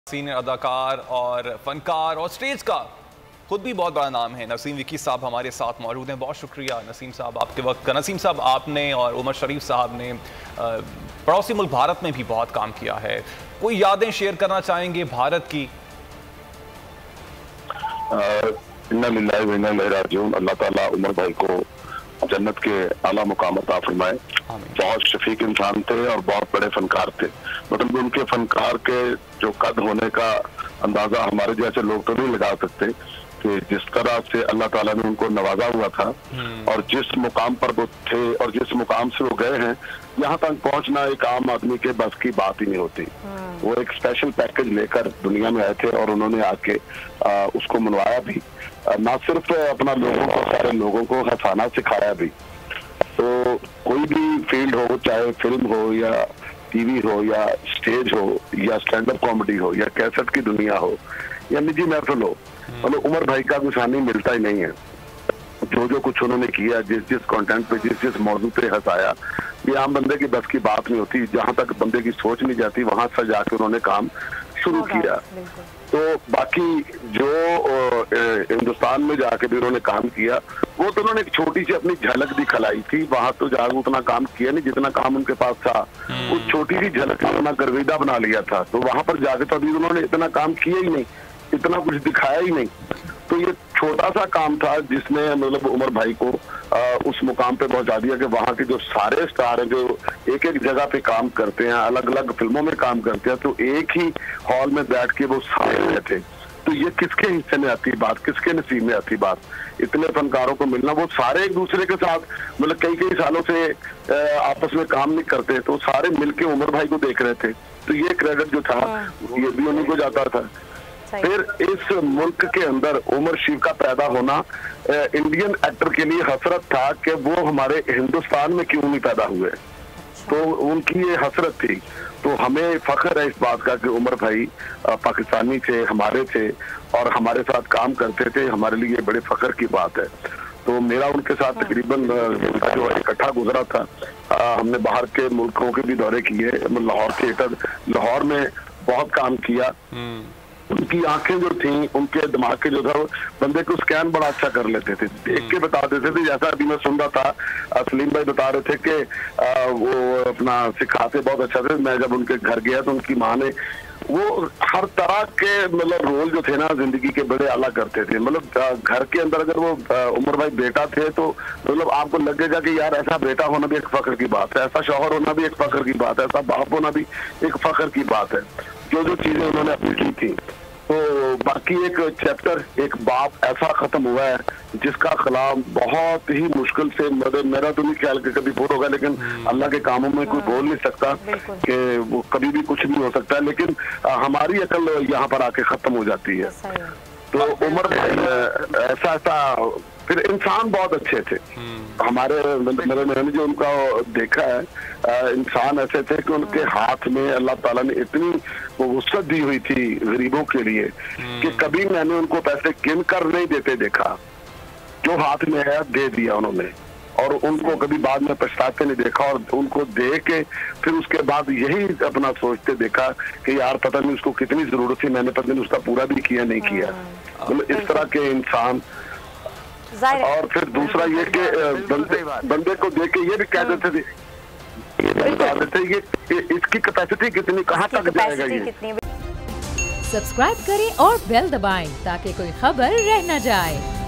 Senior अदाकार और फनकार और स्टेज का खुद भी बहुत बड़ा नाम है। नसीम विकी साहब हमारे साथ मौजूद हैं। बहुत शुक्रिया नसीम साहब आपके वक्त का। नसीम साहब, आपने और उमर शरीफ साहब ने पड़ोसी मुल्क भारत में भी बहुत काम किया है। कोई यादें शेयर करना चाहेंगे भारत की? इन्ना लिल्लाहि व इन्ना इलैहि राजिऊन। अल्लाह ताला उमर भाई को जन्नत के आला मुकाम अता फरमाए। बहुत शफीक इंसान थे और बहुत बड़े फनकार थे। मतलब उनके फनकार के जो कद होने का अंदाजा हमारे जैसे लोग तो नहीं लगा सकते कि जिस तरह से अल्लाह ताला ने उनको नवाजा हुआ था और जिस मुकाम पर वो थे और जिस मुकाम से वो गए हैं, यहाँ तक पहुँचना एक आम आदमी के बस की बात ही नहीं होती। वो एक स्पेशल पैकेज लेकर दुनिया में आए थे और उन्होंने आके उसको मनवाया भी, ना सिर्फ अपना लोगों को, सारे लोगों को हंसाना सिखाया भी। तो कोई भी फील्ड हो, चाहे फिल्म हो या टीवी हो या स्टेज हो या स्टैंड अप कॉमेडी हो या कैसेट की दुनिया हो या निजी महफिल हो, मतलब उमर भाई का कुछ हानि मिलता ही नहीं है। जो कुछ उन्होंने किया, जिस कंटेंट पे, जिस मौजू पे हंसाया, ये आम बंदे की बस की बात नहीं होती। जहां तक बंदे की सोच नहीं जाती वहां से जाके उन्होंने काम शुरू किया। तो बाकी जो हिंदुस्तान में जाके भी उन्होंने काम किया, वो तो उन्होंने एक छोटी सी अपनी झलक दिखलाई थी। वहां तो जाकर उतना काम किया नहीं जितना काम उनके पास था। उस छोटी सी झलक ने अपना गर्विदा बना लिया था। तो वहां पर जाके तो अभी उन्होंने इतना काम किया ही नहीं, इतना कुछ दिखाया ही नहीं। तो ये छोटा सा काम था जिसने मतलब उमर भाई को उस मुकाम पे पहुंचा दिया कि वहाँ के जो सारे स्टार हैं, जो एक एक जगह पे काम करते हैं, अलग अलग फिल्मों में काम करते हैं, तो एक ही हॉल में बैठ के वो सारे रहते। तो ये किसके हिस्से में आती बात, किसके नसीब में आती बात? इतने फनकारों को मिलना, वो सारे एक दूसरे के साथ मतलब कई कई सालों से आपस में काम नहीं करते, तो सारे मिलके उमर भाई को देख रहे थे। तो ये क्रेडिट जो था ये भी उन्हीं को जाता था। फिर इस मुल्क के अंदर उमर शरीफ का पैदा होना इंडियन एक्टर के लिए हसरत था कि वो हमारे हिंदुस्तान में क्यों नहीं पैदा हुए। तो उनकी ये हसरत थी। तो हमें फख्र है इस बात का कि उमर भाई पाकिस्तानी थे, हमारे थे और हमारे साथ काम करते थे। हमारे लिए बड़े फख्र की बात है। तो मेरा उनके साथ तकरीबन जो इकट्ठा गुजरा था, हमने बाहर के मुल्कों के भी दौरे किए। लाहौर थिएटर, लाहौर में बहुत काम किया। उनकी आंखें जो थी, उनके दिमाग के जो था, बंदे को स्कैन बड़ा अच्छा कर लेते थे, देख के बता देते थे। जैसा अभी मैं सुन रहा था, सलीम भाई बता रहे थे कि वो अपना सिखाते बहुत अच्छा थे। मैं जब उनके घर गया तो उनकी माँ ने वो हर तरह के मतलब रोल जो थे ना जिंदगी के बड़े आला करते थे। मतलब घर के अंदर अगर वो उमर भाई बेटा थे तो मतलब आपको लगेगा कि यार ऐसा बेटा होना भी एक फख्र की बात है, ऐसा शौहर होना भी एक फख्र की बात है, ऐसा बाप होना भी एक फख्र की बात है। जो चीजें उन्होंने अपनी की थी। तो बाकी एक चैप्टर, एक बाप ऐसा खत्म हुआ है जिसका खिलाफ बहुत ही मुश्किल से, मतलब मेरा तो नहीं ख्याल कि कभी पूरा होगा, लेकिन अल्लाह के कामों में कोई बोल नहीं सकता कि वो कभी भी कुछ भी हो सकता है। लेकिन हमारी अकल यहाँ पर आके खत्म हो जाती है। तो उमर भाई ऐसा फिर इंसान बहुत अच्छे थे। हमारे मैंने जो उनका देखा है, इंसान ऐसे थे कि उनके हाथ में अल्लाह ताला ने इतनी वुसअत दी हुई थी गरीबों के लिए कि कभी मैंने उनको पैसे गिन कर नहीं देते देखा। जो हाथ में है दे दिया उन्होंने और उनको कभी बाद में पछताते नहीं देखा। और उनको दे के फिर उसके बाद यही अपना सोचते देखा कि यार पता नहीं उसको कितनी जरूरत थी, मैंने पता नहीं उसका पूरा भी किया नहीं किया। मतलब इस तरह के इंसान। और फिर दूसरा ये कि बंदे को देख के ये भी कह देते थे, ये बता देते ये इसकी कैपेसिटी कितनी, कहाँ तक जाएगा ये। सब्सक्राइब करें और बेल दबाएं ताकि कोई खबर रह न जाए।